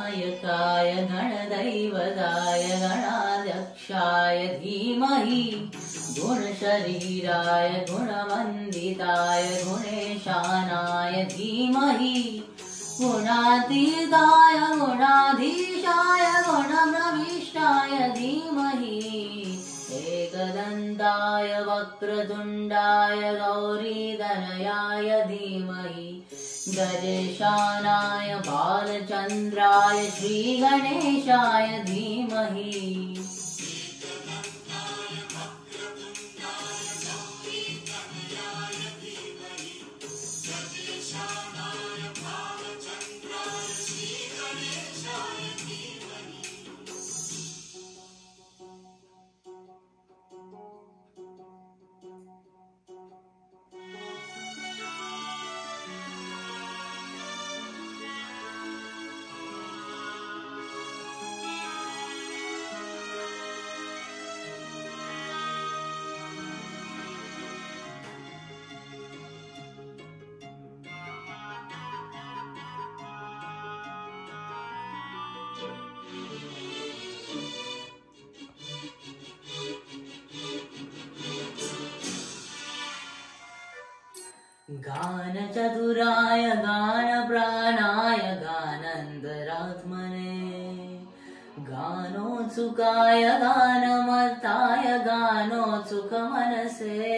गणनायकाय गणदैवताय गणाध्यक्षाय धीमहि गुणशरीराय गुणवन्दिताय गुणेशानाय धीमहि गुणातीताय गुणाधीशाय गुणप्रविष्टाय धीमहि एकदन्ताय वक्रतुण्डाय गौरीतनयाय धीमहि गजेशानाय बालचन्द्राय श्रीगणेशाय धीमहि गानचतुराय गानप्राणाय गानन्तरात्मने गानोत्सुकाय गानमर्ताय गानोत्सुकमनसे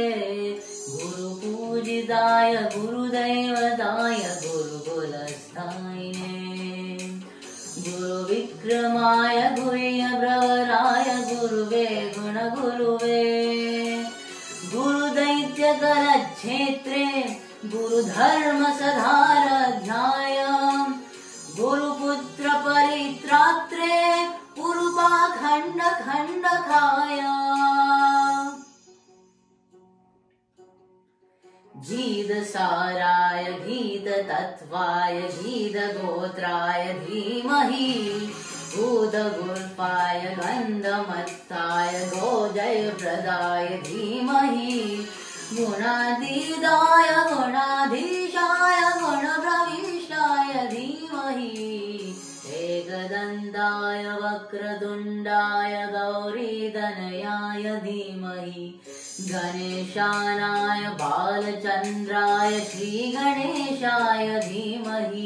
गुरुपूजिताय गुरुदैवताय गुरुकुलस्थायिने गुरुविक्रमाय गुह्यप्रवराय गुरुवे गुणगुरुवे गुरुदैत्यकलक्षेत्रे गुरुधर्मसधारध्याय गुरुपुत्रपरित्रात्रे पुरुपाखण्डखण्डकाय गीतसाराय गीततत्त्वाय गीतगोत्राय धीमहि भूतगुल्पाय गन्धमत्ताय गोजयप्रदाय धीमहि गुणातीताय गुणाधीशाय गुणप्रविष्टाय धीमहि एकदन्ताय वक्रतुण्डाय गौरीतनयाय धीमहि गणेशानाय बालचन्द्राय श्रीगणेशाय धीमहि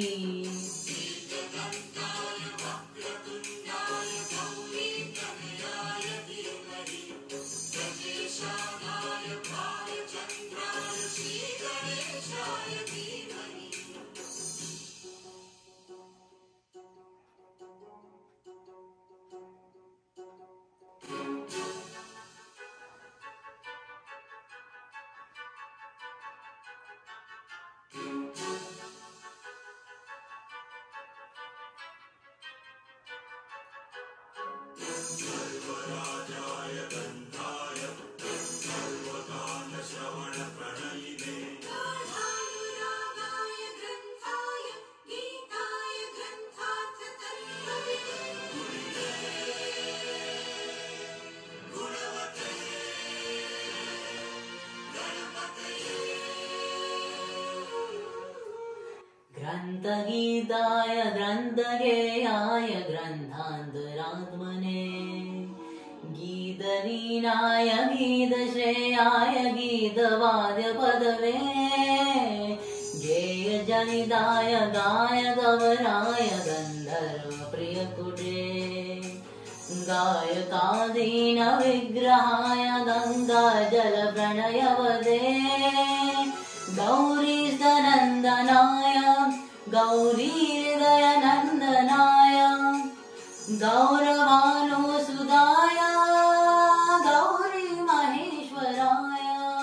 ग्रन्थगीताय ग्रन्थगेयाय ग्रन्थान्तरात्मने गीतलीनाय गीतश्रेयाय गीतवाद्यपदवे गेयजनिताय गायकवराय गन्धर्वप्रियकुटे गायकादीनविग्रहाय गङ्गाजलप्रणयवदे गौरीस्तनन्दनाय गौरीहृदयनन्दनाय गौरवानुसुताय गौरीमहेश्वराय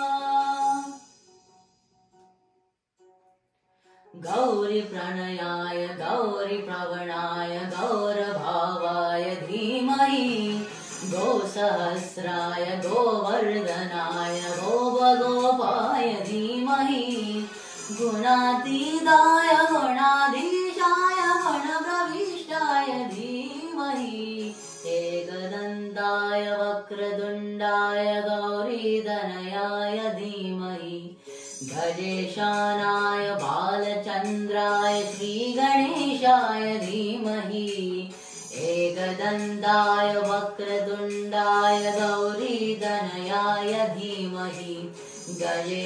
गौरीप्रणयाय गौरीप्रवणाय गौरभावाय धीमहि गोसहस्राय गोवर्धनाय गोपगोपाय धीमहि गुणातीताय गुणाधीशाय गुणप्रविष्टाय धीमहि एकदन्ताय वक्रतुण्डाय गौरीतनयाय धीमहि गजेशानाय बालचन्द्राय श्रीगणेशाय धीमहि अनन्ताय वक्रतुण्डाय गौरीतनयाय धीमहि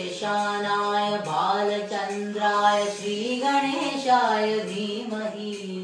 गजेशानाय बालचन्द्राय श्रीगणेशाय धीमहि